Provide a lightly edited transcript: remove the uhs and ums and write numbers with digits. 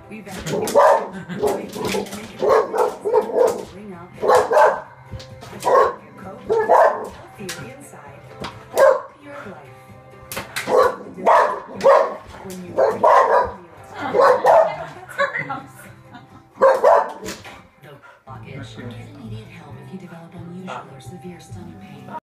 We've actually bring up your coat, theory inside, your life. When you the blockage. Get immediate help if you develop unusual or severe stomach pain.